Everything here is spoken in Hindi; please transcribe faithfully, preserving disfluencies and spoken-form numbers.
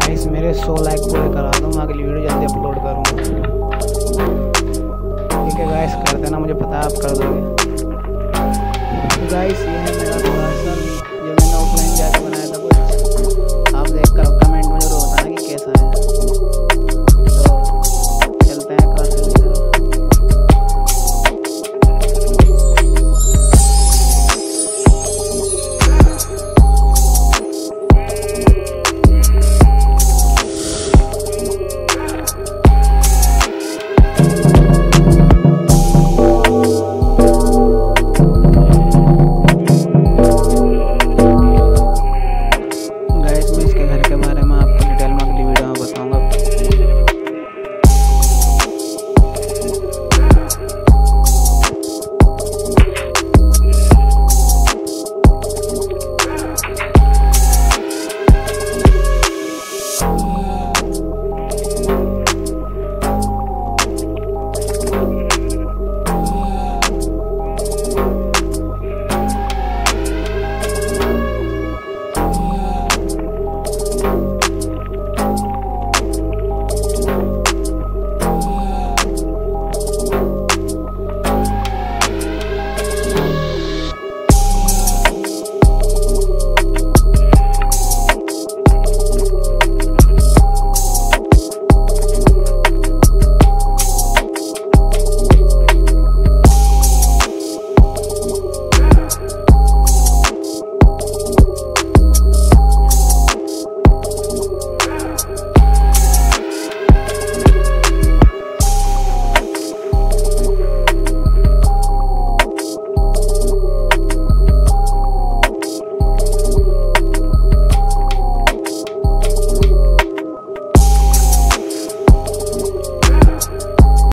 गाइस मेरे सौ लाइक पूरे करा दो, मैं अगली वीडियो जल्दी अपलोड करूँगा। ठीक है गाइस, कर देना, मुझे पता है आप कर दोगे। तो गाइस ये है मेरा थोड़ा सा, ये मैंने ऑफलाइन जाके बनाया था कुछ, आप देख कर कमेंट में जरूर बताना कि कैसा है। तो चलते हैं कार से लेकर। इसके घर के बारे